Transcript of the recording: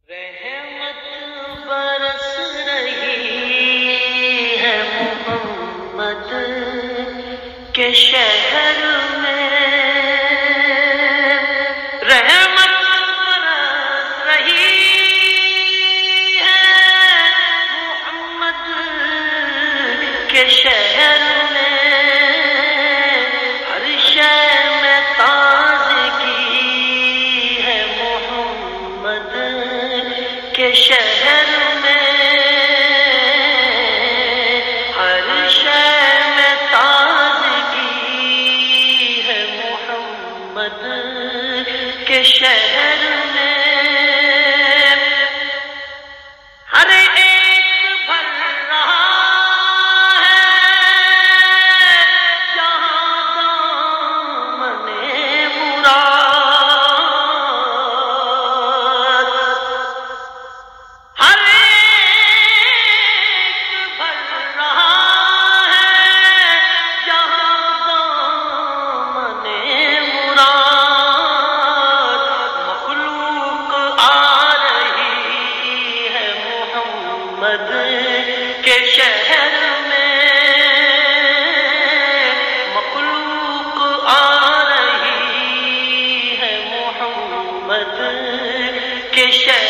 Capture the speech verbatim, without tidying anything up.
رحمت برس رہی ہے محمد کے شہر میں، رحمت برس رہی ہے محمد کے شہر میں، ہر شے میں تازگی ہے محمد کے شہر میں، ہر شے میں تازگی ہے محمد کے شہر میں، ہر ایک بھر رہا ہے جہاں دامن مراد، ہر ایک بھر رہا ہے جہاں دامن مراد، مخلوق آ رہی ہے محمد کے شہر میں، مخلوق آ رہی ہے محمد کے شہر